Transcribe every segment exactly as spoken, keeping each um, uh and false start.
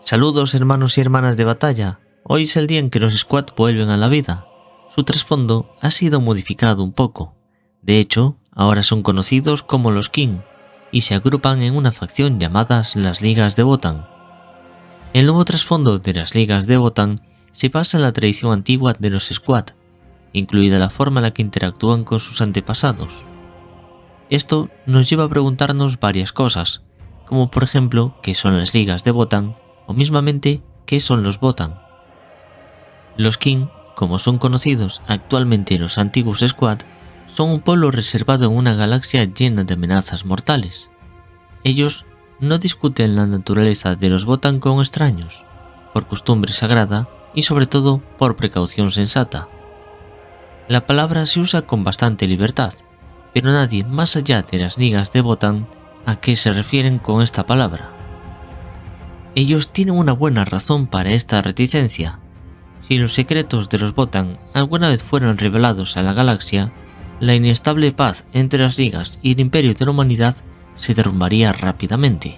Saludos hermanos y hermanas de batalla, hoy es el día en que los Squad vuelven a la vida. Su trasfondo ha sido modificado un poco, de hecho, ahora son conocidos como los King, y se agrupan en una facción llamadas las Ligas de Votann. El nuevo trasfondo de las Ligas de Votann se basa en la tradición antigua de los Squad, incluida la forma en la que interactúan con sus antepasados. Esto nos lleva a preguntarnos varias cosas, como por ejemplo qué son las Ligas de Votann o mismamente qué son los Votann. Los King, como son conocidos actualmente los antiguos Squad, son un pueblo reservado en una galaxia llena de amenazas mortales. Ellos no discuten la naturaleza de los Votann con extraños, por costumbre sagrada y sobre todo por precaución sensata. La palabra se usa con bastante libertad, pero nadie más allá de las Ligas de Votann a qué se refieren con esta palabra. Ellos tienen una buena razón para esta reticencia. Si los secretos de los Votann alguna vez fueron revelados a la galaxia, la inestable paz entre las ligas y el imperio de la humanidad se derrumbaría rápidamente.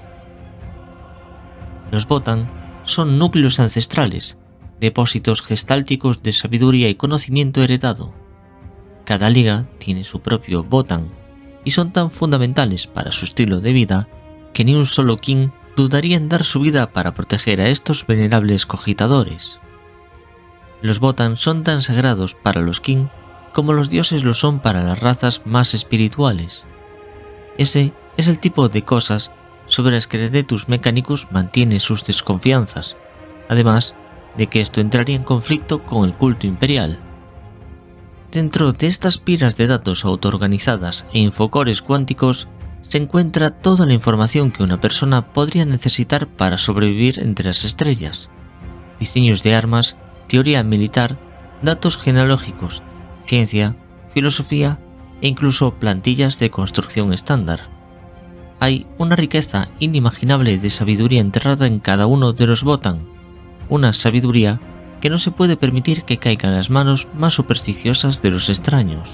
Los Votann son núcleos ancestrales, depósitos gestálticos de sabiduría y conocimiento heredado. Cada liga tiene su propio Votann, y son tan fundamentales para su estilo de vida que ni un solo King dudaría en dar su vida para proteger a estos venerables cogitadores. Los Votann son tan sagrados para los King como los dioses lo son para las razas más espirituales. Ese es el tipo de cosas sobre las que Redectus Mechanicus mantiene sus desconfianzas, además de que esto entraría en conflicto con el culto imperial. Dentro de estas pilas de datos autoorganizadas e infocores cuánticos se encuentra toda la información que una persona podría necesitar para sobrevivir entre las estrellas: diseños de armas, teoría militar, datos genealógicos, ciencia, filosofía e incluso plantillas de construcción estándar. Hay una riqueza inimaginable de sabiduría enterrada en cada uno de los Votann, una sabiduría que no se puede permitir que caiga en las manos más supersticiosas de los extraños.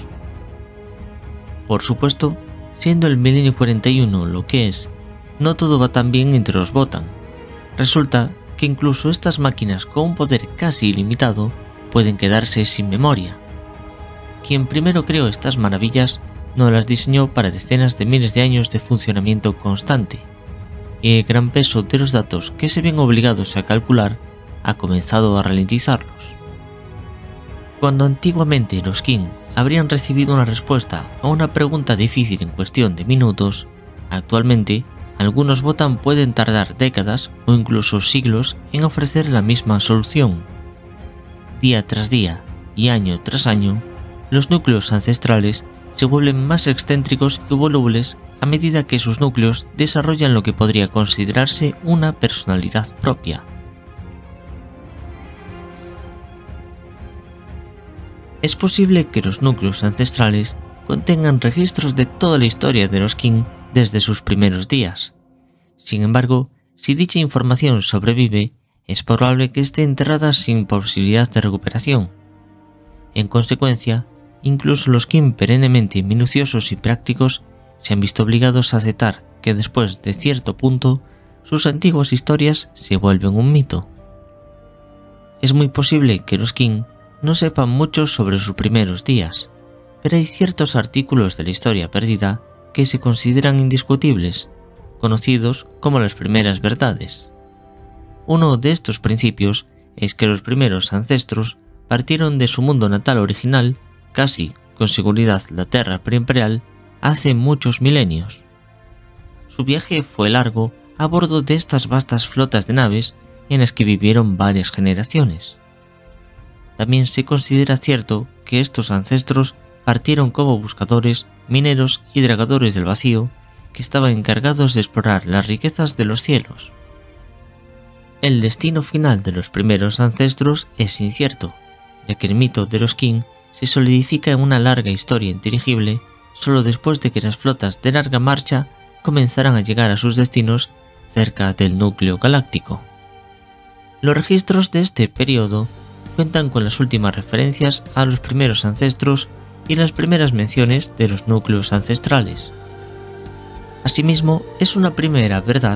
Por supuesto, siendo el milenio cuarenta y uno lo que es, no todo va tan bien entre los Votann. Resulta que incluso estas máquinas con un poder casi ilimitado pueden quedarse sin memoria. Quien primero creó estas maravillas no las diseñó para decenas de miles de años de funcionamiento constante, y el gran peso de los datos que se ven obligados a calcular ha comenzado a ralentizarlos. Cuando antiguamente los King habrían recibido una respuesta a una pregunta difícil en cuestión de minutos, actualmente algunos Votann pueden tardar décadas o incluso siglos en ofrecer la misma solución. Día tras día y año tras año, los núcleos ancestrales se vuelven más excéntricos y volubles a medida que sus núcleos desarrollan lo que podría considerarse una personalidad propia. Es posible que los núcleos ancestrales contengan registros de toda la historia de los King desde sus primeros días. Sin embargo, si dicha información sobrevive, es probable que esté enterrada sin posibilidad de recuperación. En consecuencia, incluso los King perennemente minuciosos y prácticos se han visto obligados a aceptar que después de cierto punto, sus antiguas historias se vuelven un mito. Es muy posible que los King no sepan mucho sobre sus primeros días, pero hay ciertos artículos de la historia perdida que se consideran indiscutibles, conocidos como las primeras verdades. Uno de estos principios es que los primeros ancestros partieron de su mundo natal original, casi con seguridad la Tierra preimperial, hace muchos milenios. Su viaje fue largo a bordo de estas vastas flotas de naves en las que vivieron varias generaciones. También se considera cierto que estos ancestros partieron como buscadores, mineros y dragadores del vacío que estaban encargados de explorar las riquezas de los cielos. El destino final de los primeros ancestros es incierto, ya que el mito de los King se solidifica en una larga historia inteligible solo después de que las flotas de larga marcha comenzaran a llegar a sus destinos cerca del núcleo galáctico. Los registros de este periodo cuentan con las últimas referencias a los primeros ancestros y las primeras menciones de los núcleos ancestrales. Asimismo, es una primera verdad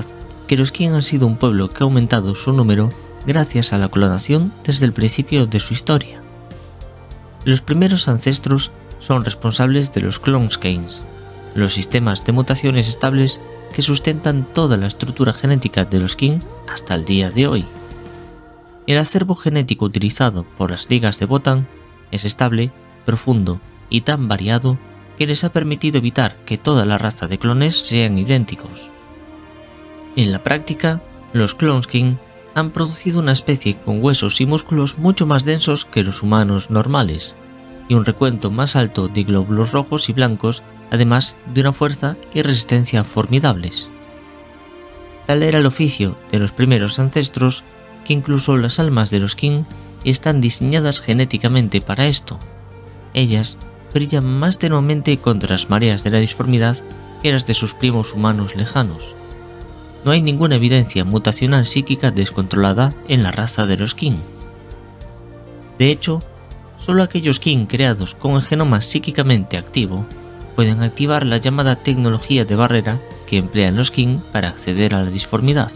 que los King han sido un pueblo que ha aumentado su número gracias a la clonación desde el principio de su historia. Los primeros ancestros son responsables de los cloneskeins, los sistemas de mutaciones estables que sustentan toda la estructura genética de los King hasta el día de hoy. El acervo genético utilizado por las ligas de Votann es estable, profundo y tan variado que les ha permitido evitar que toda la raza de clones sean idénticos. En la práctica, los clonesking han producido una especie con huesos y músculos mucho más densos que los humanos normales, y un recuento más alto de glóbulos rojos y blancos, además de una fuerza y resistencia formidables. Tal era el oficio de los primeros ancestros que incluso las almas de los King están diseñadas genéticamente para esto. Ellas brillan más tenuemente contra las mareas de la disformidad que las de sus primos humanos lejanos. No hay ninguna evidencia mutacional psíquica descontrolada en la raza de los King. De hecho, solo aquellos King creados con el genoma psíquicamente activo pueden activar la llamada tecnología de barrera que emplean los King para acceder a la disformidad.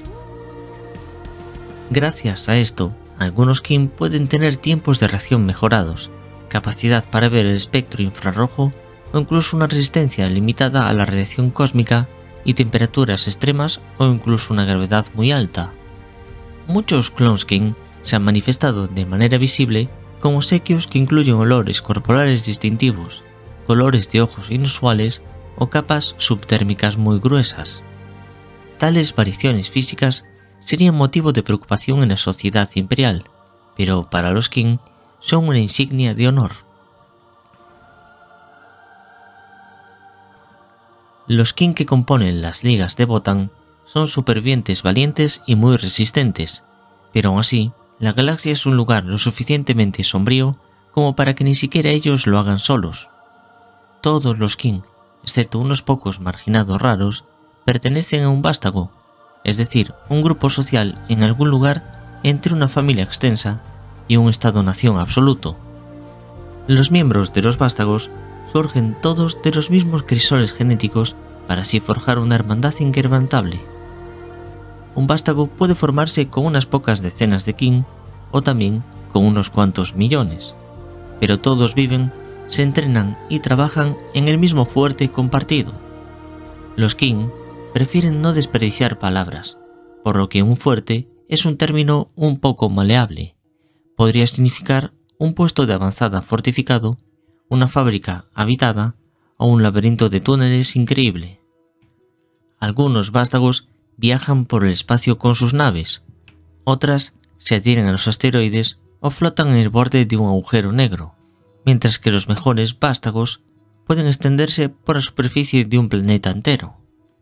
Gracias a esto, algunos King pueden tener tiempos de reacción mejorados, capacidad para ver el espectro infrarrojo o incluso una resistencia limitada a la radiación cósmica y temperaturas extremas o incluso una gravedad muy alta. Muchos clonesking se han manifestado de manera visible como obsequios que incluyen olores corporales distintivos, colores de ojos inusuales o capas subtérmicas muy gruesas. Tales variaciones físicas serían motivo de preocupación en la sociedad imperial, pero para los King son una insignia de honor. Los King que componen las ligas de Votann son supervivientes valientes y muy resistentes, pero aún así, la galaxia es un lugar lo suficientemente sombrío como para que ni siquiera ellos lo hagan solos. Todos los King, excepto unos pocos marginados raros, pertenecen a un vástago, es decir, un grupo social en algún lugar entre una familia extensa y un estado-nación absoluto. Los miembros de los vástagos surgen todos de los mismos crisoles genéticos para así forjar una hermandad inquebrantable. Un vástago puede formarse con unas pocas decenas de King o también con unos cuantos millones, pero todos viven, se entrenan y trabajan en el mismo fuerte compartido. Los King prefieren no desperdiciar palabras, por lo que un fuerte es un término un poco maleable. Podría significar un puesto de avanzada fortificado, una fábrica habitada o un laberinto de túneles increíble. Algunos vástagos viajan por el espacio con sus naves, otras se adhieren a los asteroides o flotan en el borde de un agujero negro, mientras que los mejores vástagos pueden extenderse por la superficie de un planeta entero.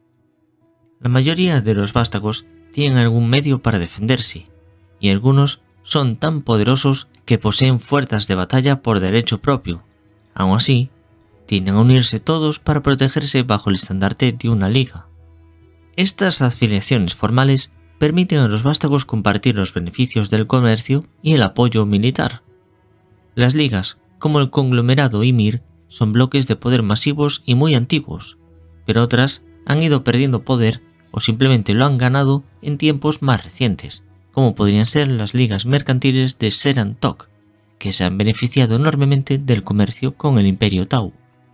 La mayoría de los vástagos tienen algún medio para defenderse, y algunos son tan poderosos que poseen fuerzas de batalla por derecho propio. Aún así, tienden a unirse todos para protegerse bajo el estandarte de una liga. Estas afiliaciones formales permiten a los vástagos compartir los beneficios del comercio y el apoyo militar. Las ligas, como el conglomerado Ymir, son bloques de poder masivos y muy antiguos, pero otras han ido perdiendo poder o simplemente lo han ganado en tiempos más recientes, como podrían ser las ligas mercantiles de Seran Tok, que se han beneficiado enormemente del comercio con el Imperio Tau.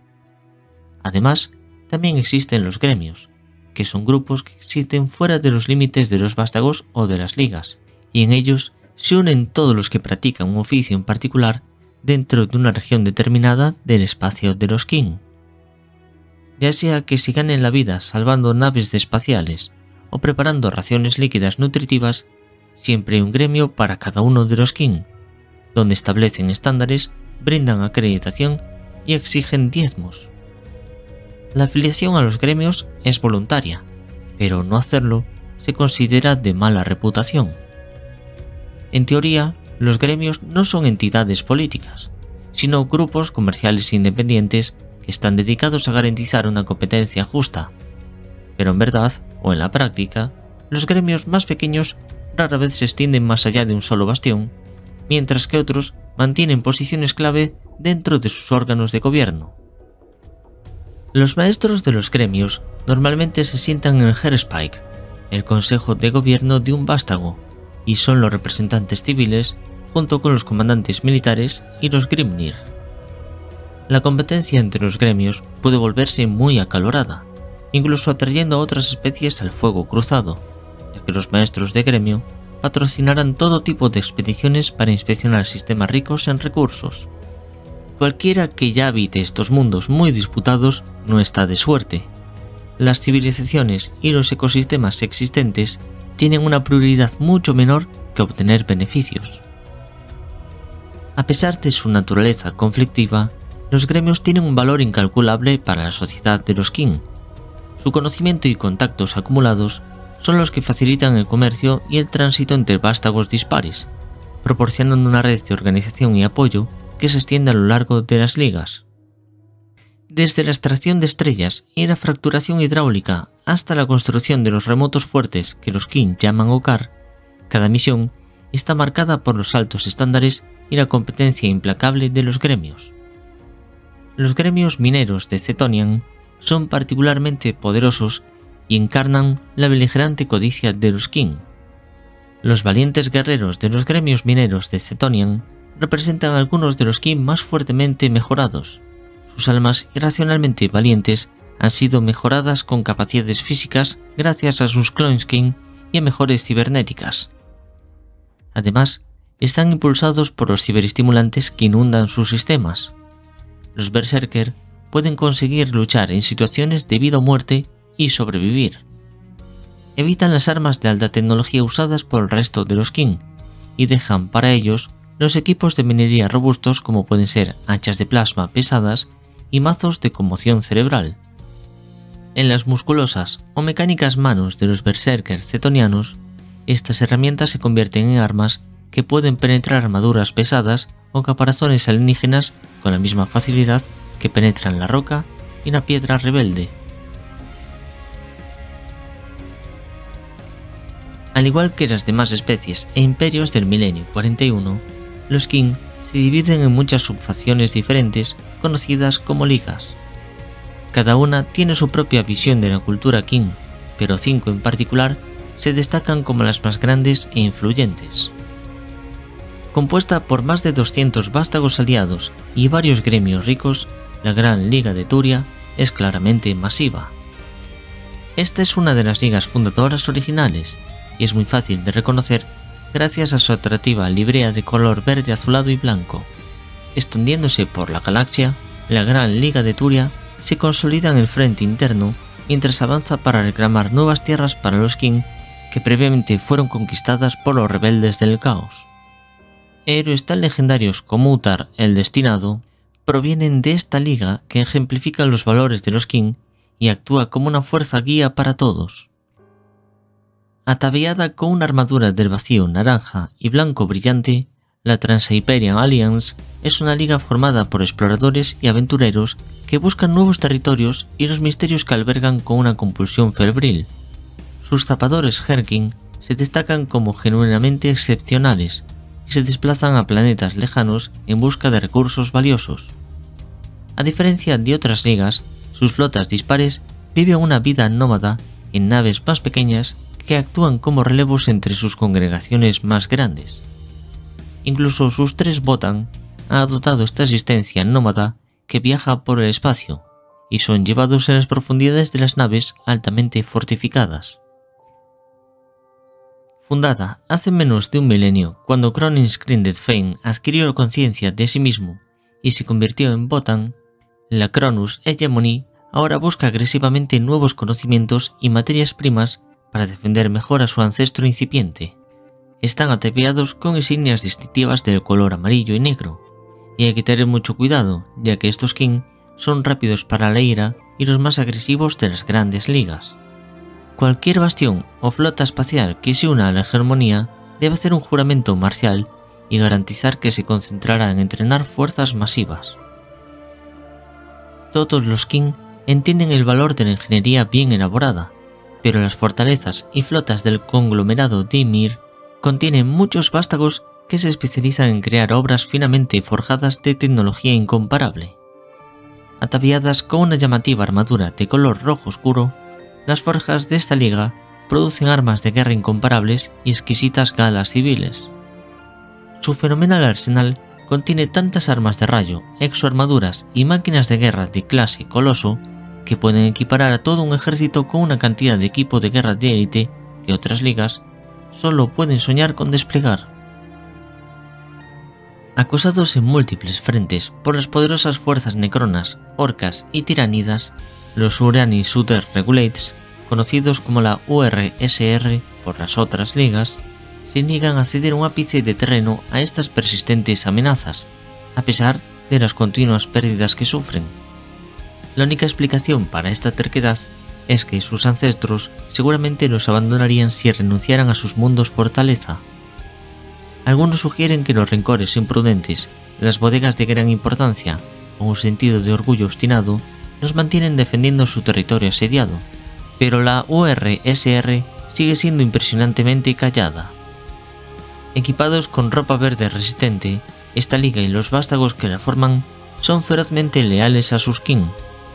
Además, también existen los gremios, que son grupos que existen fuera de los límites de los vástagos o de las ligas, y en ellos se unen todos los que practican un oficio en particular dentro de una región determinada del espacio de los King. Ya sea que se ganen la vida salvando naves espaciales o preparando raciones líquidas nutritivas, siempre hay un gremio para cada uno de los King, donde establecen estándares, brindan acreditación y exigen diezmos. La afiliación a los gremios es voluntaria, pero no hacerlo se considera de mala reputación. En teoría, los gremios no son entidades políticas, sino grupos comerciales independientes que están dedicados a garantizar una competencia justa. Pero en verdad, o en la práctica, los gremios más pequeños rara vez se extienden más allá de un solo bastión, mientras que otros mantienen posiciones clave dentro de sus órganos de gobierno. Los maestros de los gremios normalmente se sientan en el Herspike, el consejo de gobierno de un vástago, y son los representantes civiles junto con los comandantes militares y los Grimnir. La competencia entre los gremios puede volverse muy acalorada, incluso atrayendo a otras especies al fuego cruzado, ya que los maestros de gremio patrocinarán todo tipo de expediciones para inspeccionar sistemas ricos en recursos. Cualquiera que ya habite estos mundos muy disputados no está de suerte. Las civilizaciones y los ecosistemas existentes tienen una prioridad mucho menor que obtener beneficios. A pesar de su naturaleza conflictiva, los gremios tienen un valor incalculable para la sociedad de los King. Su conocimiento y contactos acumulados son los que facilitan el comercio y el tránsito entre vástagos dispares, proporcionando una red de organización y apoyo que se extiende a lo largo de las ligas. Desde la extracción de estrellas y la fracturación hidráulica hasta la construcción de los remotos fuertes que los King llaman Ocar, cada misión está marcada por los altos estándares y la competencia implacable de los gremios. Los gremios mineros de Cetonian son particularmente poderosos y encarnan la beligerante codicia de los King. Los valientes guerreros de los gremios mineros de Cetonian representan a algunos de los King más fuertemente mejorados. Sus almas irracionalmente valientes han sido mejoradas con capacidades físicas gracias a sus clones King y a mejores cibernéticas. Además, están impulsados por los ciberestimulantes que inundan sus sistemas. Los Berserker pueden conseguir luchar en situaciones de vida o muerte y sobrevivir. Evitan las armas de alta tecnología usadas por el resto de los King y dejan para ellos los equipos de minería robustos como pueden ser hachas de plasma pesadas y mazos de conmoción cerebral. En las musculosas o mecánicas manos de los Berserkers cetonianos, estas herramientas se convierten en armas que pueden penetrar armaduras pesadas o caparazones alienígenas con la misma facilidad que penetran la roca y la piedra rebelde. Al igual que las demás especies e imperios del milenio cuarenta y uno, los King se dividen en muchas subfacciones diferentes conocidas como ligas. Cada una tiene su propia visión de la cultura King, pero cinco en particular se destacan como las más grandes e influyentes. Compuesta por más de doscientos vástagos aliados y varios gremios ricos, la Gran Liga de Turia es claramente masiva. Esta es una de las ligas fundadoras originales y es muy fácil de reconocer gracias a su atractiva librea de color verde azulado y blanco. Extendiéndose por la galaxia, la Gran Liga de Turia se consolida en el frente interno mientras avanza para reclamar nuevas tierras para los King que previamente fueron conquistadas por los rebeldes del caos. Héroes tan legendarios como Utar el Destinado provienen de esta liga que ejemplifica los valores de los King y actúa como una fuerza guía para todos. Ataviada con una armadura del vacío naranja y blanco brillante, la Trans-Hyperion Alliance es una liga formada por exploradores y aventureros que buscan nuevos territorios y los misterios que albergan con una compulsión febril. Sus zapadores Herkin se destacan como genuinamente excepcionales y se desplazan a planetas lejanos en busca de recursos valiosos. A diferencia de otras ligas, sus flotas dispares viven una vida nómada en naves más pequeñas que actúan como relevos entre sus congregaciones más grandes. Incluso sus tres Votann han adoptado esta existencia nómada que viaja por el espacio y son llevados en las profundidades de las naves altamente fortificadas. Fundada hace menos de un milenio cuando Cronin Skrinded Fane adquirió conciencia de sí mismo y se convirtió en Votann, la Cronus Hegemony ahora busca agresivamente nuevos conocimientos y materias primas para defender mejor a su ancestro incipiente. Están ataviados con insignias distintivas del color amarillo y negro, y hay que tener mucho cuidado ya que estos King son rápidos para la ira y los más agresivos de las grandes ligas. Cualquier bastión o flota espacial que se una a la hegemonía debe hacer un juramento marcial y garantizar que se concentrará en entrenar fuerzas masivas. Todos los King entienden el valor de la ingeniería bien elaborada, pero las fortalezas y flotas del conglomerado de Ymir contienen muchos vástagos que se especializan en crear obras finamente forjadas de tecnología incomparable. Ataviadas con una llamativa armadura de color rojo oscuro, las forjas de esta liga producen armas de guerra incomparables y exquisitas galas civiles. Su fenomenal arsenal contiene tantas armas de rayo, exoarmaduras y máquinas de guerra de clase coloso que pueden equiparar a todo un ejército con una cantidad de equipo de guerra de élite que otras ligas solo pueden soñar con desplegar. Acosados en múltiples frentes por las poderosas fuerzas necronas, orcas y tiranidas, los Urani Shooter Regulates, conocidos como la U R S R por las otras ligas, se niegan a ceder un ápice de terreno a estas persistentes amenazas, a pesar de las continuas pérdidas que sufren. La única explicación para esta terquedad es que sus ancestros seguramente los abandonarían si renunciaran a sus mundos fortaleza. Algunos sugieren que los rencores imprudentes, las bodegas de gran importancia o un sentido de orgullo obstinado nos mantienen defendiendo su territorio asediado, pero la U R S R sigue siendo impresionantemente callada. Equipados con ropa verde resistente, esta liga y los vástagos que la forman son ferozmente leales a sus kin.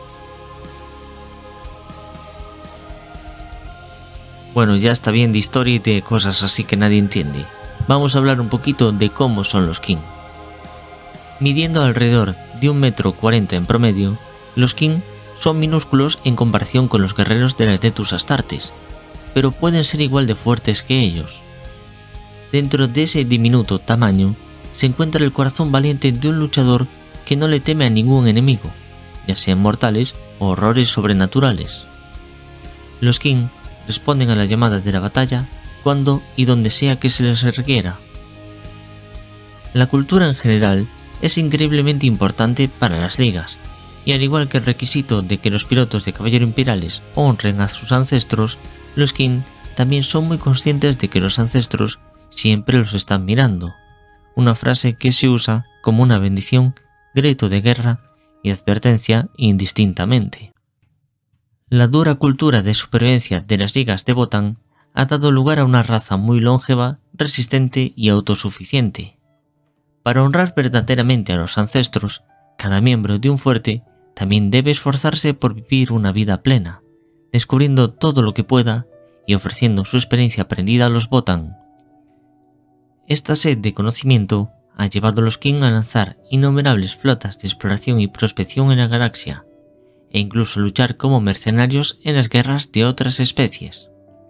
Bueno, ya está bien de historia y de cosas así que nadie entiende. Vamos a hablar un poquito de cómo son los kin. Midiendo alrededor de un metro cuarenta en promedio, los kin son minúsculos en comparación con los guerreros de la Adeptus Astartes, pero pueden ser igual de fuertes que ellos. Dentro de ese diminuto tamaño se encuentra el corazón valiente de un luchador que no le teme a ningún enemigo, ya sean mortales o horrores sobrenaturales. Los kin responden a la llamada de la batalla cuando y donde sea que se les requiera. La cultura en general es increíblemente importante para las ligas, y al igual que el requisito de que los pilotos de caballero imperiales honren a sus ancestros, los kin también son muy conscientes de que los ancestros siempre los están mirando, una frase que se usa como una bendición, grito de guerra y advertencia indistintamente. La dura cultura de supervivencia de las ligas de Votann ha dado lugar a una raza muy longeva, resistente y autosuficiente. Para honrar verdaderamente a los ancestros, cada miembro de un fuerte también debe esforzarse por vivir una vida plena, descubriendo todo lo que pueda y ofreciendo su experiencia aprendida a los Votann. Esta sed de conocimiento ha llevado a los kin a lanzar innumerables flotas de exploración y prospección en la galaxia, e incluso luchar como mercenarios en las guerras de otras especies.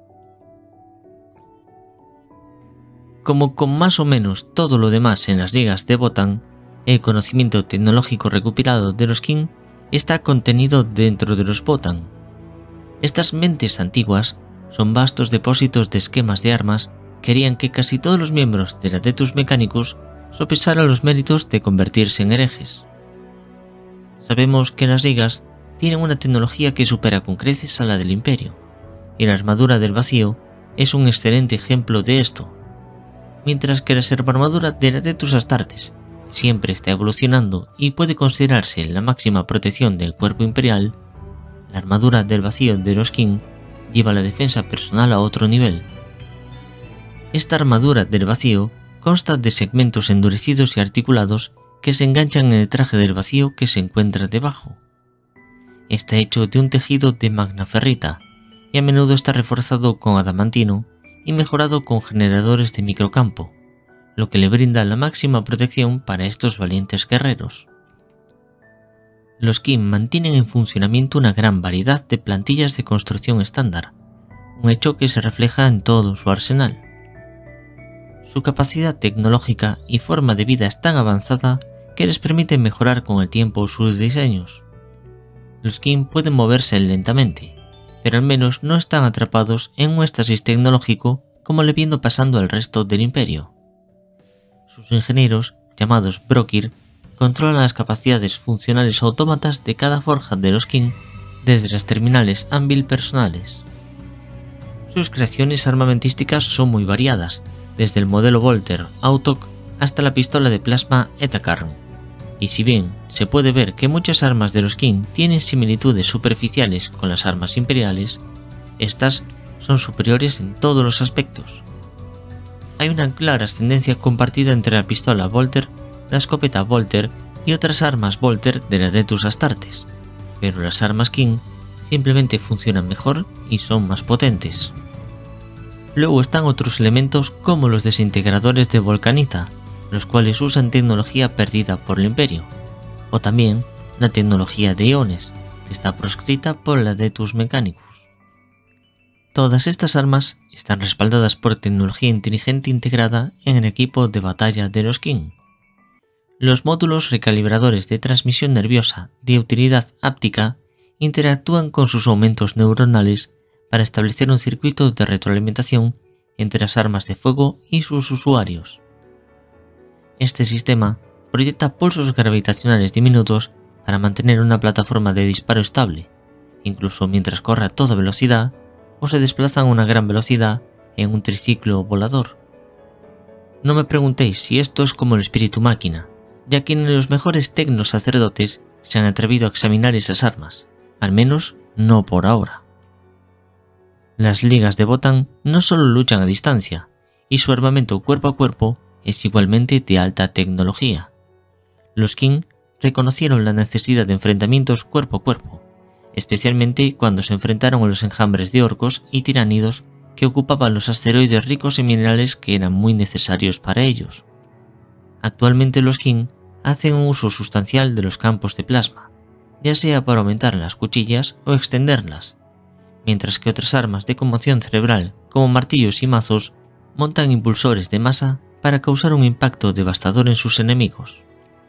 Como con más o menos todo lo demás en las ligas de Votann, el conocimiento tecnológico recuperado de los kin está contenido dentro de los Votann. Estas mentes antiguas son vastos depósitos de esquemas de armas que harían que casi todos los miembros del Adeptus Mechanicus sopesaran los méritos de convertirse en herejes. Sabemos que las ligas tienen una tecnología que supera con creces a la del Imperio, y la armadura del vacío es un excelente ejemplo de esto. Mientras que la servoarmadura del Adeptus Astartes siempre está evolucionando y puede considerarse la máxima protección del cuerpo imperial, la armadura del vacío de los kin lleva la defensa personal a otro nivel. Esta armadura del vacío consta de segmentos endurecidos y articulados que se enganchan en el traje del vacío que se encuentra debajo. Está hecho de un tejido de magnaferrita y a menudo está reforzado con adamantino y mejorado con generadores de microcampo, lo que le brinda la máxima protección para estos valientes guerreros. Los kin mantienen en funcionamiento una gran variedad de plantillas de construcción estándar, un hecho que se refleja en todo su arsenal. Su capacidad tecnológica y forma de vida es tan avanzada que les permite mejorar con el tiempo sus diseños. Los kin pueden moverse lentamente, pero al menos no están atrapados en un éxtasis tecnológico como le viendo pasando al resto del imperio. Sus ingenieros, llamados Brokir, controlan las capacidades funcionales autómatas de cada forja de los kin desde las terminales Anvil personales. Sus creaciones armamentísticas son muy variadas, desde el modelo Volter Autok hasta la pistola de plasma Etakarn, y si bien se puede ver que muchas armas de los kin tienen similitudes superficiales con las armas imperiales, estas son superiores en todos los aspectos. Hay una clara ascendencia compartida entre la pistola Volter, la escopeta Volter y otras armas Volter de la Adeptus Astartes, pero las armas kin simplemente funcionan mejor y son más potentes. Luego están otros elementos como los desintegradores de Volcanita, los cuales usan tecnología perdida por el Imperio, o también la tecnología de iones, que está proscrita por el Adeptus Mechanicus. Todas estas armas están respaldadas por tecnología inteligente integrada en el equipo de batalla de los King. Los módulos recalibradores de transmisión nerviosa de utilidad áptica interactúan con sus aumentos neuronales para establecer un circuito de retroalimentación entre las armas de fuego y sus usuarios. Este sistema proyecta pulsos gravitacionales diminutos para mantener una plataforma de disparo estable, incluso mientras corre a toda velocidad o se desplazan a una gran velocidad en un triciclo volador. No me preguntéis si esto es como el espíritu máquina, ya que ni los mejores tecnos sacerdotes se han atrevido a examinar esas armas, al menos no por ahora. Las ligas de Votann no solo luchan a distancia, y su armamento cuerpo a cuerpo es igualmente de alta tecnología. Los King reconocieron la necesidad de enfrentamientos cuerpo a cuerpo, especialmente cuando se enfrentaron a los enjambres de orcos y tiránidos que ocupaban los asteroides ricos en minerales que eran muy necesarios para ellos. Actualmente los King hacen un uso sustancial de los campos de plasma, ya sea para aumentar las cuchillas o extenderlas, mientras que otras armas de conmoción cerebral, como martillos y mazos, montan impulsores de masa para causar un impacto devastador en sus enemigos.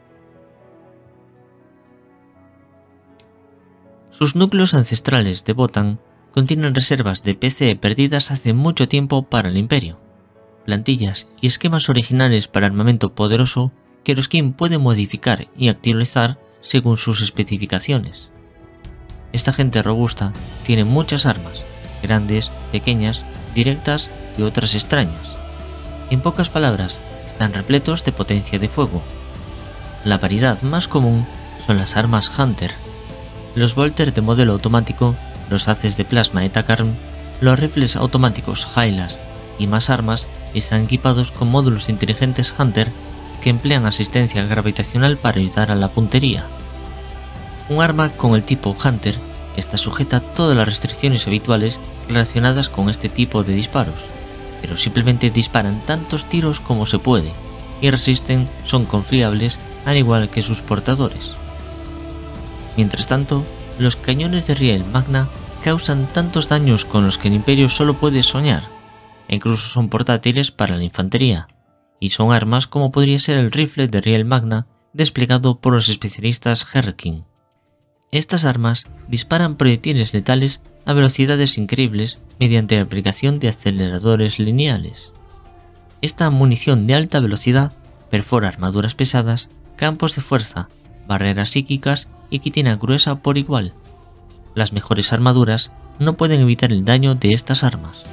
Sus núcleos ancestrales de Votann contienen reservas de P C E perdidas hace mucho tiempo para el Imperio, plantillas y esquemas originales para armamento poderoso que los King pueden modificar y actualizar según sus especificaciones. Esta gente robusta tiene muchas armas, grandes, pequeñas, directas y otras extrañas. En pocas palabras, están repletos de potencia de fuego. La variedad más común son las armas Hunter, los Bolter de modelo automático, los haces de plasma Etacarm, los rifles automáticos Hylas y más armas están equipados con módulos inteligentes Hunter que emplean asistencia gravitacional para ayudar a la puntería. Un arma con el tipo Hunter está sujeta a todas las restricciones habituales relacionadas con este tipo de disparos, pero simplemente disparan tantos tiros como se puede y resisten, son confiables al igual que sus portadores. Mientras tanto, los cañones de riel magna causan tantos daños con los que el Imperio solo puede soñar, e incluso son portátiles para la infantería, y son armas como podría ser el rifle de riel magna desplegado por los especialistas Herkin. Estas armas disparan proyectiles letales a velocidades increíbles mediante la aplicación de aceleradores lineales. Esta munición de alta velocidad perfora armaduras pesadas, campos de fuerza, barreras psíquicas y quitina gruesa por igual. Las mejores armaduras no pueden evitar el daño de estas armas.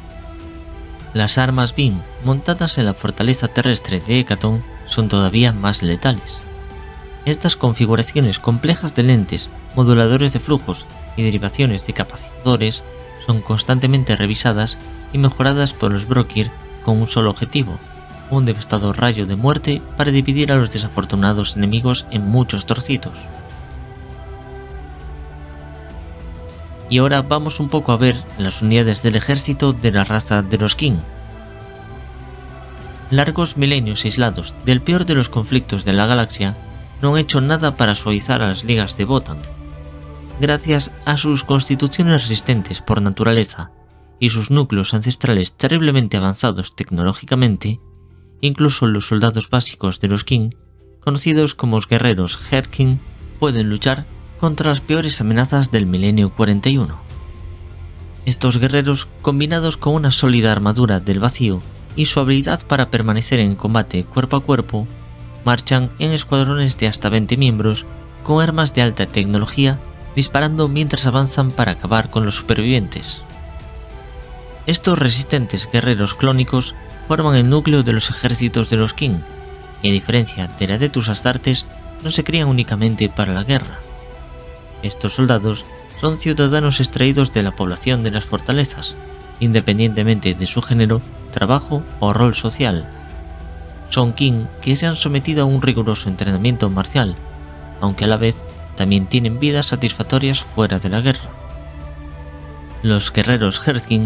Las armas Beam montadas en la fortaleza terrestre de Hecaton son todavía más letales. Estas configuraciones complejas de lentes, moduladores de flujos y derivaciones de capacitadores son constantemente revisadas y mejoradas por los Brokir con un solo objetivo, un devastador rayo de muerte para dividir a los desafortunados enemigos en muchos trocitos. Y ahora vamos un poco a ver las unidades del ejército de la raza de los King. Largos milenios aislados del peor de los conflictos de la galaxia no han hecho nada para suavizar a las ligas de Votann. Gracias a sus constituciones resistentes por naturaleza y sus núcleos ancestrales terriblemente avanzados tecnológicamente, incluso los soldados básicos de los King, conocidos como los guerreros Herkin, pueden luchar contra las peores amenazas del milenio cuarenta y uno. Estos guerreros, combinados con una sólida armadura del vacío y su habilidad para permanecer en combate cuerpo a cuerpo, marchan en escuadrones de hasta veinte miembros con armas de alta tecnología disparando mientras avanzan para acabar con los supervivientes. Estos resistentes guerreros clónicos forman el núcleo de los ejércitos de los King, y a diferencia de la de tus Astartes, no se crían únicamente para la guerra. Estos soldados son ciudadanos extraídos de la población de las fortalezas, independientemente de su género, trabajo o rol social. Son King que se han sometido a un riguroso entrenamiento marcial, aunque a la vez también tienen vidas satisfactorias fuera de la guerra. Los guerreros Herkin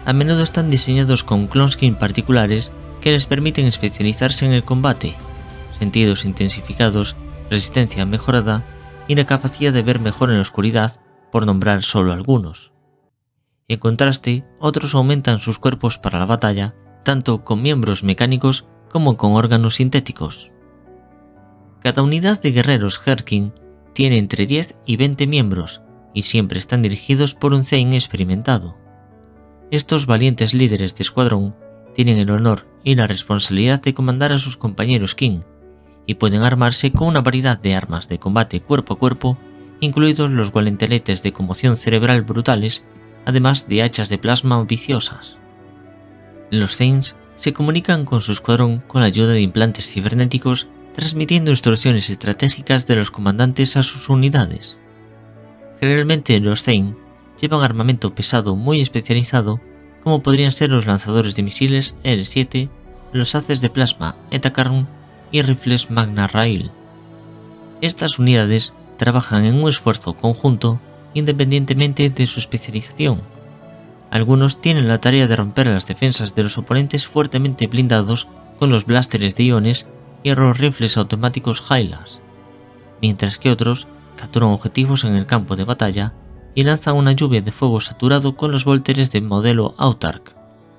a menudo están diseñados con clone skin particulares que les permiten especializarse en el combate, sentidos intensificados, resistencia mejorada y la capacidad de ver mejor en la oscuridad, por nombrar solo algunos. En contraste, otros aumentan sus cuerpos para la batalla, tanto con miembros mecánicos como con órganos sintéticos. Cada unidad de guerreros Herkin tiene entre diez y veinte miembros, y siempre están dirigidos por un Zane experimentado. Estos valientes líderes de escuadrón tienen el honor y la responsabilidad de comandar a sus compañeros King, y pueden armarse con una variedad de armas de combate cuerpo a cuerpo, incluidos los guanteletes de conmoción cerebral brutales, además de hachas de plasma viciosas. Los Zanes se comunican con su escuadrón con la ayuda de implantes cibernéticos, transmitiendo instrucciones estratégicas de los comandantes a sus unidades. Generalmente los Zane llevan armamento pesado muy especializado, como podrían ser los lanzadores de misiles L siete, los haces de plasma Etakarn y rifles Magna Rail. Estas unidades trabajan en un esfuerzo conjunto independientemente de su especialización. Algunos tienen la tarea de romper las defensas de los oponentes fuertemente blindados con los blasters de iones y los rifles automáticos Hylas, mientras que otros capturan objetivos en el campo de batalla y lanzan una lluvia de fuego saturado con los volteres de modelo Autark.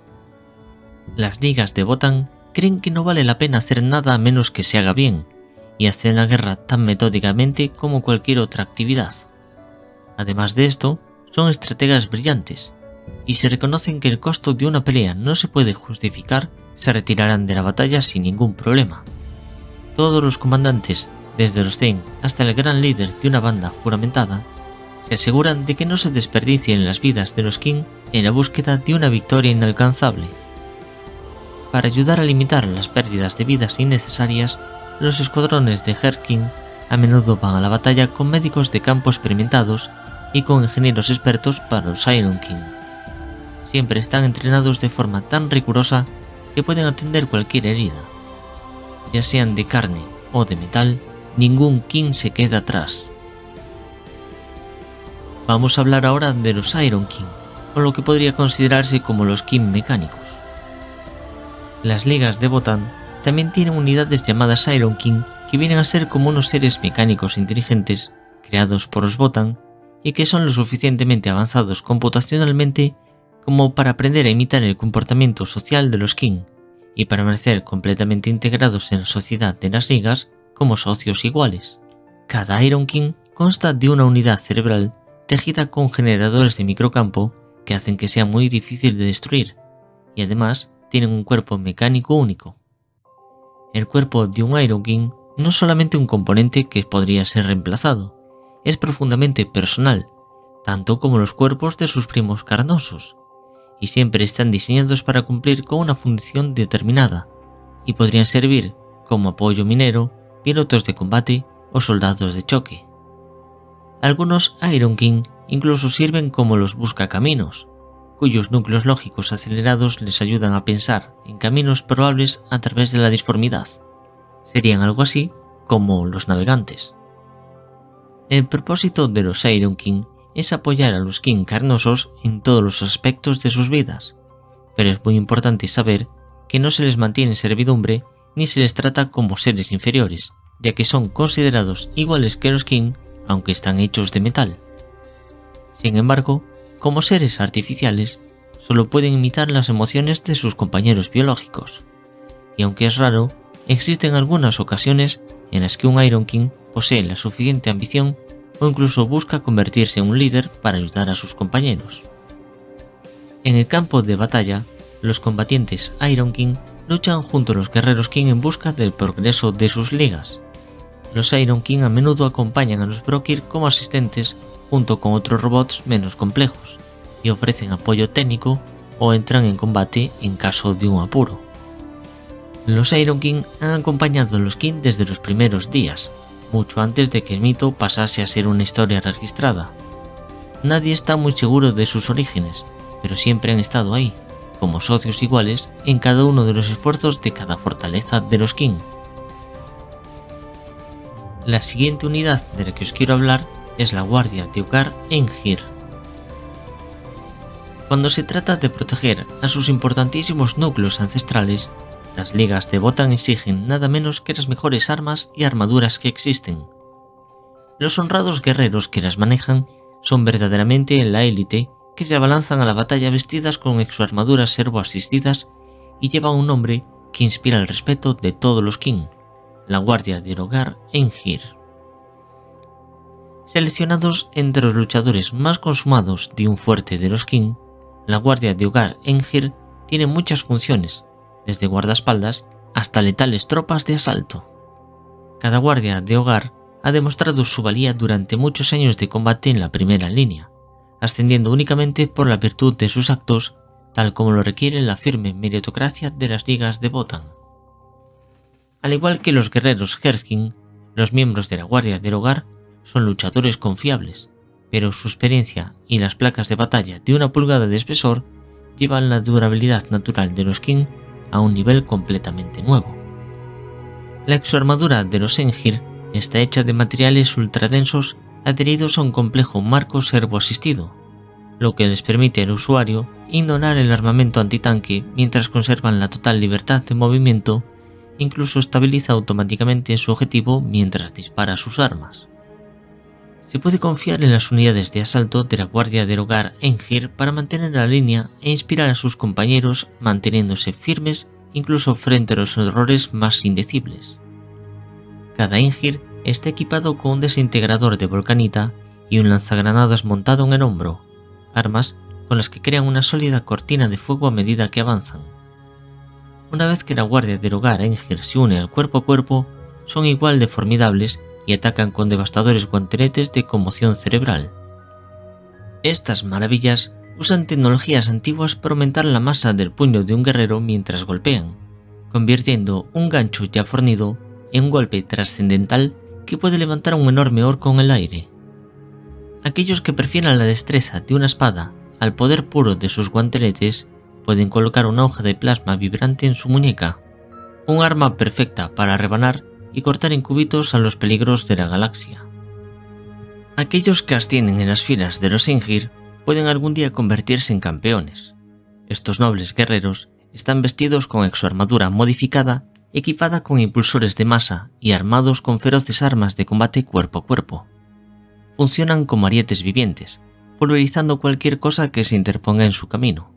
Las ligas de Votann creen que no vale la pena hacer nada a menos que se haga bien, y hacen la guerra tan metódicamente como cualquier otra actividad. Además de esto, son estrategas brillantes, y si reconocen que el costo de una pelea no se puede justificar, se retirarán de la batalla sin ningún problema. Todos los comandantes, desde los Zane hasta el gran líder de una banda juramentada, se aseguran de que no se desperdicien las vidas de los King en la búsqueda de una victoria inalcanzable. Para ayudar a limitar las pérdidas de vidas innecesarias, los escuadrones de Herkin a menudo van a la batalla con médicos de campo experimentados y con ingenieros expertos para los Iron King. Siempre están entrenados de forma tan rigurosa que pueden atender cualquier herida. Ya sean de carne o de metal, ningún King se queda atrás. Vamos a hablar ahora de los Iron King, o lo que podría considerarse como los King mecánicos. Las ligas de Votann también tienen unidades llamadas Iron King que vienen a ser como unos seres mecánicos inteligentes creados por los Votann y que son lo suficientemente avanzados computacionalmente como para aprender a imitar el comportamiento social de los King y permanecer completamente integrados en la sociedad de las ligas como socios iguales. Cada Iron King consta de una unidad cerebral tejida con generadores de microcampo que hacen que sea muy difícil de destruir, y además tienen un cuerpo mecánico único. El cuerpo de un Iron King no es solamente un componente que podría ser reemplazado, es profundamente personal, tanto como los cuerpos de sus primos carnosos, y siempre están diseñados para cumplir con una función determinada, y podrían servir como apoyo minero, pilotos de combate o soldados de choque. Algunos Iron King incluso sirven como los buscacaminos, cuyos núcleos lógicos acelerados les ayudan a pensar en caminos probables a través de la disformidad. Serían algo así como los navegantes. El propósito de los Iron King es apoyar a los King carnosos en todos los aspectos de sus vidas, pero es muy importante saber que no se les mantiene en servidumbre ni se les trata como seres inferiores, ya que son considerados iguales que los King aunque están hechos de metal. Sin embargo, como seres artificiales, solo pueden imitar las emociones de sus compañeros biológicos, y aunque es raro, existen algunas ocasiones en las que un Iron King posee la suficiente ambición o incluso busca convertirse en un líder para ayudar a sus compañeros. En el campo de batalla, los combatientes Iron King luchan junto a los guerreros King en busca del progreso de sus ligas. Los Iron King a menudo acompañan a los Brokir como asistentes junto con otros robots menos complejos y ofrecen apoyo técnico o entran en combate en caso de un apuro. Los Iron King han acompañado a los King desde los primeros días, mucho antes de que el mito pasase a ser una historia registrada. Nadie está muy seguro de sus orígenes, pero siempre han estado ahí, como socios iguales en cada uno de los esfuerzos de cada fortaleza de los King. La siguiente unidad de la que os quiero hablar es la Guardia de Ugar Enhir. Cuando se trata de proteger a sus importantísimos núcleos ancestrales, las ligas de Votann exigen nada menos que las mejores armas y armaduras que existen. Los honrados guerreros que las manejan son verdaderamente la élite, que se abalanzan a la batalla vestidas con exoarmaduras servo-asistidas y llevan un nombre que inspira el respeto de todos los kin, la Guardia de Eogar Enhir. Seleccionados entre los luchadores más consumados de un fuerte de los kin, la Guardia de Eogar Enhir tiene muchas funciones, desde guardaespaldas hasta letales tropas de asalto. Cada guardia de Eogar ha demostrado su valía durante muchos años de combate en la primera línea, ascendiendo únicamente por la virtud de sus actos, tal como lo requiere la firme meritocracia de las ligas de Votann. Al igual que los guerreros Herskin, los miembros de la Guardia de Eogar son luchadores confiables, pero su experiencia y las placas de batalla de una pulgada de espesor llevan la durabilidad natural de los kin a un nivel completamente nuevo. La exoarmadura de los Enhir está hecha de materiales ultradensos adheridos a un complejo marco servo-asistido, lo que les permite al usuario ignorar el armamento antitanque mientras conservan la total libertad de movimiento e incluso estabiliza automáticamente su objetivo mientras dispara sus armas. Se puede confiar en las unidades de asalto de la Guardia de Eogar Enhir para mantener la línea e inspirar a sus compañeros manteniéndose firmes incluso frente a los errores más indecibles. Cada Enhir está equipado con un desintegrador de volcanita y un lanzagranadas montado en el hombro, armas con las que crean una sólida cortina de fuego a medida que avanzan. Una vez que la Guardia de Eogar Enhir se une al cuerpo a cuerpo, son igual de formidables y atacan con devastadores guanteletes de conmoción cerebral. Estas maravillas usan tecnologías antiguas para aumentar la masa del puño de un guerrero mientras golpean, convirtiendo un gancho ya fornido en un golpe trascendental que puede levantar un enorme orco en el aire. Aquellos que prefieran la destreza de una espada al poder puro de sus guanteletes pueden colocar una hoja de plasma vibrante en su muñeca, un arma perfecta para rebanar y cortar en cubitos a los peligros de la galaxia. Aquellos que ascienden en las filas de los Enhir pueden algún día convertirse en campeones. Estos nobles guerreros están vestidos con exoarmadura modificada, equipada con impulsores de masa y armados con feroces armas de combate cuerpo a cuerpo. Funcionan como arietes vivientes, pulverizando cualquier cosa que se interponga en su camino.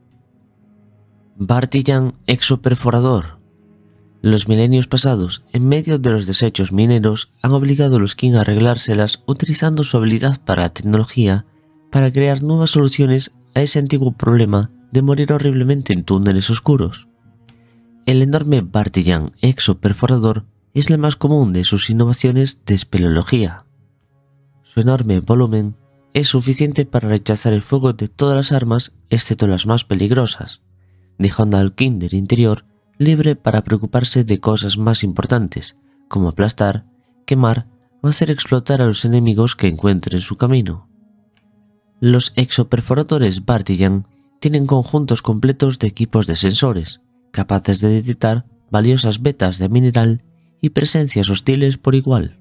Bartillan exoperforador. Los milenios pasados, en medio de los desechos mineros, han obligado a los kin a arreglárselas utilizando su habilidad para la tecnología para crear nuevas soluciones a ese antiguo problema de morir horriblemente en túneles oscuros. El enorme Bartillan exoperforador es la más común de sus innovaciones de espeleología. Su enorme volumen es suficiente para rechazar el fuego de todas las armas excepto las más peligrosas, dejando al kin del interior libre para preocuparse de cosas más importantes, como aplastar, quemar o hacer explotar a los enemigos que encuentre en su camino. Los exoperforadores Bartillan tienen conjuntos completos de equipos de sensores, capaces de detectar valiosas vetas de mineral y presencias hostiles por igual.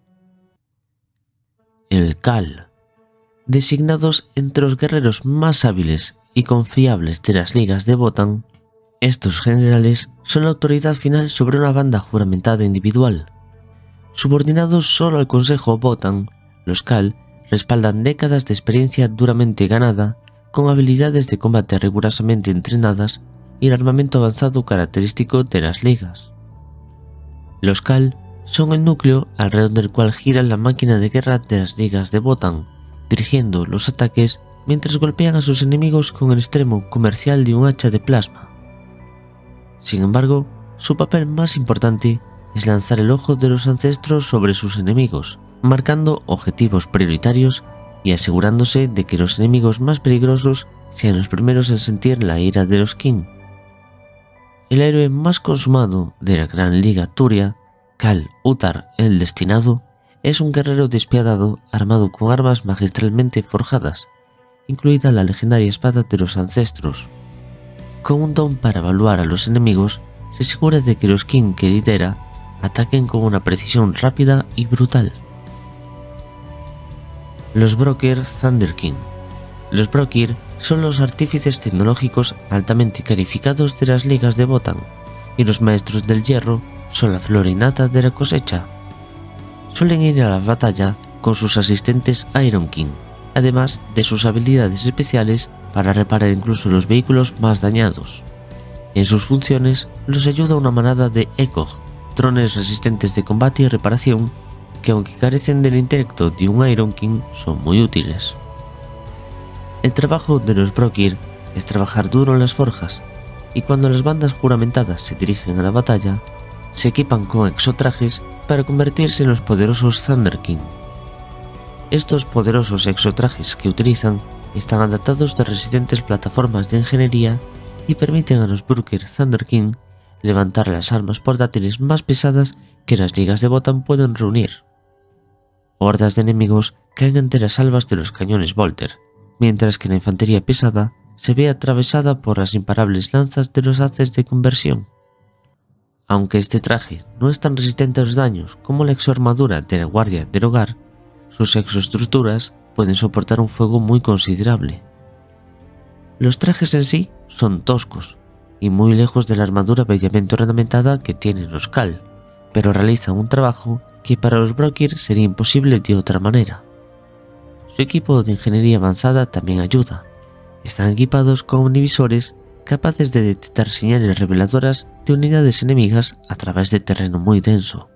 El Khal. Designados entre los guerreros más hábiles y confiables de las ligas de Votann, estos generales son la autoridad final sobre una banda juramentada individual. Subordinados solo al Consejo Votann, los Khal respaldan décadas de experiencia duramente ganada, con habilidades de combate rigurosamente entrenadas y el armamento avanzado característico de las ligas. Los Khal son el núcleo alrededor del cual gira la máquina de guerra de las ligas de Votann, dirigiendo los ataques mientras golpean a sus enemigos con el extremo comercial de un hacha de plasma. Sin embargo, su papel más importante es lanzar el ojo de los ancestros sobre sus enemigos, marcando objetivos prioritarios y asegurándose de que los enemigos más peligrosos sean los primeros en sentir la ira de los kin. El héroe más consumado de la Gran Liga Turia, Khal Uthar el Destinado, es un guerrero despiadado armado con armas magistralmente forjadas, incluida la legendaria espada de los ancestros. Con un don para evaluar a los enemigos, se asegura de que los kin que lidera ataquen con una precisión rápida y brutal. Los Brokir Thunderkin. Los Brokir son los artífices tecnológicos altamente calificados de las ligas de Votann, y los maestros del hierro son la flor innata de la cosecha. Suelen ir a la batalla con sus asistentes Iron King, además de sus habilidades especiales para reparar incluso los vehículos más dañados. En sus funciones los ayuda una manada de Ekog, drones resistentes de combate y reparación, que aunque carecen del intelecto de un Iron King, son muy útiles. El trabajo de los Brokir es trabajar duro en las forjas, y cuando las bandas juramentadas se dirigen a la batalla, se equipan con exotrajes para convertirse en los poderosos Thunder King. Estos poderosos exotrajes que utilizan están adaptados de resistentes plataformas de ingeniería y permiten a los Brokir Thunder King levantar las armas portátiles más pesadas que las ligas de Votann pueden reunir. Hordas de enemigos caen ante las albas de los cañones Bolter, mientras que la infantería pesada se ve atravesada por las imparables lanzas de los haces de conversión. Aunque este traje no es tan resistente a los daños como la exoarmadura de la guardia del hogar, sus exoestructuras pueden soportar un fuego muy considerable. Los trajes en sí son toscos y muy lejos de la armadura bellamente ornamentada que tienen los Khal, pero realizan un trabajo que para los Brokir sería imposible de otra manera. Su equipo de ingeniería avanzada también ayuda. Están equipados con omnivisores capaces de detectar señales reveladoras de unidades enemigas a través de terreno muy denso.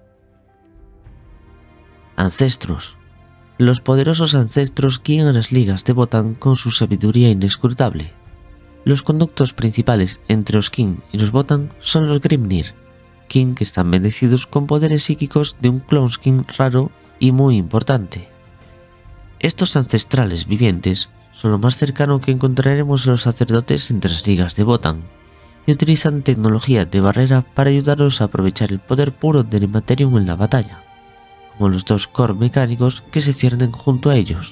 Ancestros. Los poderosos ancestros guían a las ligas de Votann con su sabiduría inescrutable. Los conductos principales entre los King y los Votann son los Grimnir, King que están bendecidos con poderes psíquicos de un Clonskin raro y muy importante. Estos ancestrales vivientes son lo más cercano que encontraremos a los sacerdotes entre las ligas de Votann, y utilizan tecnología de barrera para ayudarlos a aprovechar el poder puro del Immaterium en la batalla, como los dos core mecánicos que se ciernen junto a ellos.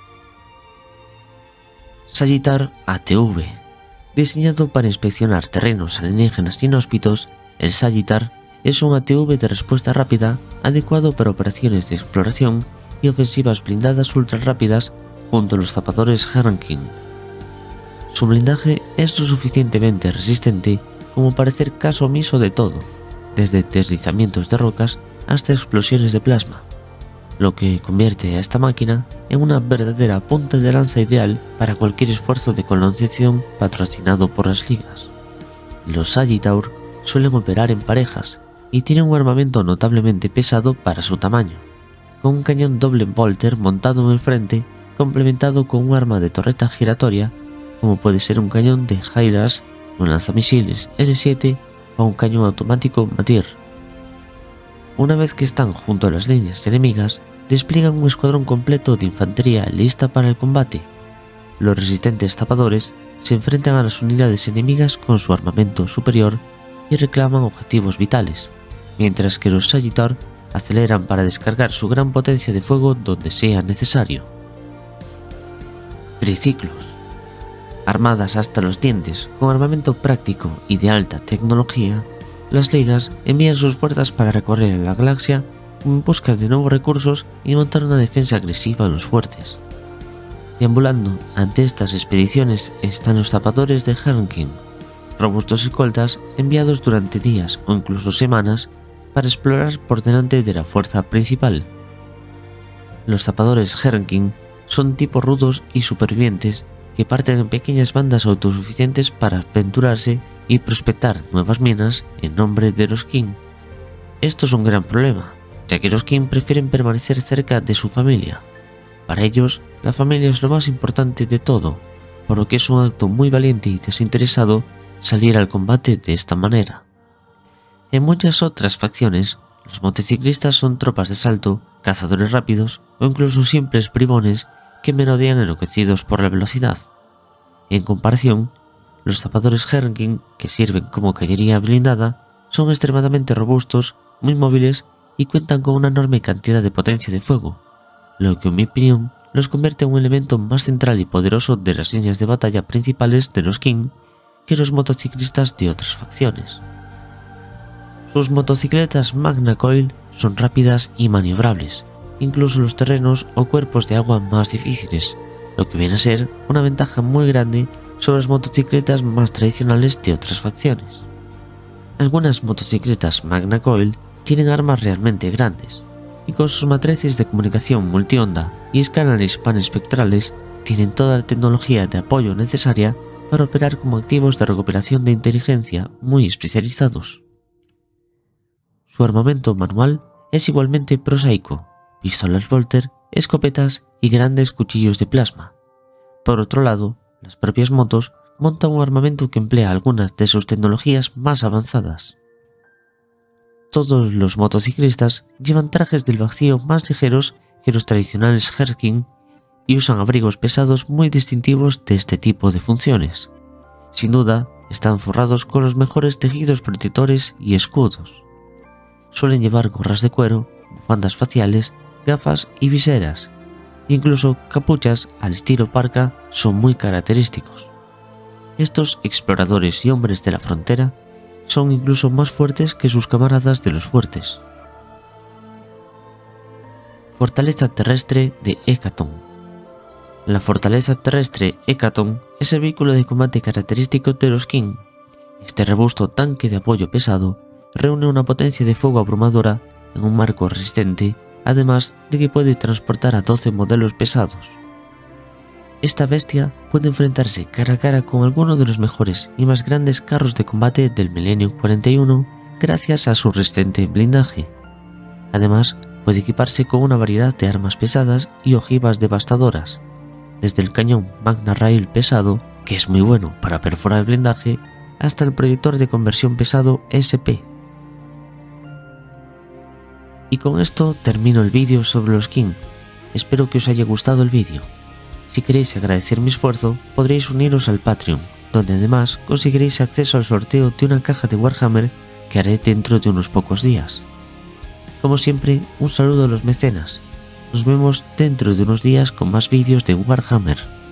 Sagittar A T V. Diseñado para inspeccionar terrenos alienígenas inhóspitos, el Sagittar es un A T V de respuesta rápida adecuado para operaciones de exploración y ofensivas blindadas ultra rápidas junto a los zapadores Herrenking. Su blindaje es lo suficientemente resistente como para hacer caso omiso de todo, desde deslizamientos de rocas hasta explosiones de plasma, lo que convierte a esta máquina en una verdadera punta de lanza ideal para cualquier esfuerzo de colonización patrocinado por las ligas. Los Sagittar suelen operar en parejas y tienen un armamento notablemente pesado para su tamaño, con un cañón doble Bolter montado en el frente, complementado con un arma de torreta giratoria, como puede ser un cañón de Hylas, un lanzamisiles L siete o un cañón automático Matir. Una vez que están junto a las líneas enemigas, despliegan un escuadrón completo de infantería lista para el combate. Los resistentes tapadores se enfrentan a las unidades enemigas con su armamento superior y reclaman objetivos vitales, mientras que los Sagittar aceleran para descargar su gran potencia de fuego donde sea necesario. Triciclos. Armadas hasta los dientes con armamento práctico y de alta tecnología, las ligas envían sus fuerzas para recorrer la galaxia en busca de nuevos recursos y montar una defensa agresiva en los fuertes. Deambulando ante estas expediciones están los zapadores de Herrenking, robustos escoltas enviados durante días o incluso semanas para explorar por delante de la fuerza principal. Los zapadores Herrenking son tipos rudos y supervivientes que parten en pequeñas bandas autosuficientes para aventurarse y prospectar nuevas minas en nombre de los King. Esto es un gran problema, ya que los King prefieren permanecer cerca de su familia. Para ellos, la familia es lo más importante de todo, por lo que es un acto muy valiente y desinteresado salir al combate de esta manera. En muchas otras facciones, los motociclistas son tropas de asalto, cazadores rápidos o incluso simples bribones que merodean enloquecidos por la velocidad. En comparación, los zapadores Herrenking, que sirven como caballería blindada, son extremadamente robustos, muy móviles y cuentan con una enorme cantidad de potencia de fuego, lo que en mi opinión los convierte en un elemento más central y poderoso de las líneas de batalla principales de los King que los motociclistas de otras facciones. Sus motocicletas Magna Coil son rápidas y maniobrables, incluso en los terrenos o cuerpos de agua más difíciles, lo que viene a ser una ventaja muy grande sobre las motocicletas más tradicionales de otras facciones. Algunas motocicletas Magna Coil tienen armas realmente grandes, y con sus matrices de comunicación multi-onda y escáneres panespectrales tienen toda la tecnología de apoyo necesaria para operar como activos de recopilación de inteligencia muy especializados. Su armamento manual es igualmente prosaico: pistolas Volter, escopetas y grandes cuchillos de plasma. Por otro lado, las propias motos montan un armamento que emplea algunas de sus tecnologías más avanzadas. Todos los motociclistas llevan trajes del vacío más ligeros que los tradicionales Herkin y usan abrigos pesados muy distintivos de este tipo de funciones. Sin duda, están forrados con los mejores tejidos protectores y escudos. Suelen llevar gorras de cuero, bufandas faciales, gafas y viseras. Incluso capuchas al estilo parka son muy característicos. Estos exploradores y hombres de la frontera son incluso más fuertes que sus camaradas de los fuertes. Fortaleza terrestre de Hecaton. La fortaleza terrestre Hecaton es el vehículo de combate característico de los King. Este robusto tanque de apoyo pesado reúne una potencia de fuego abrumadora en un marco resistente, además de que puede transportar a doce modelos pesados. Esta bestia puede enfrentarse cara a cara con alguno de los mejores y más grandes carros de combate del Milenio cuarenta y uno gracias a su resistente blindaje. Además, puede equiparse con una variedad de armas pesadas y ojivas devastadoras, desde el cañón Magna Rail pesado, que es muy bueno para perforar el blindaje, hasta el proyector de conversión pesado S P. Y con esto termino el vídeo sobre los King. Espero que os haya gustado el vídeo. Si queréis agradecer mi esfuerzo, podréis uniros al Patreon, donde además conseguiréis acceso al sorteo de una caja de Warhammer que haré dentro de unos pocos días. Como siempre, un saludo a los mecenas. Nos vemos dentro de unos días con más vídeos de Warhammer.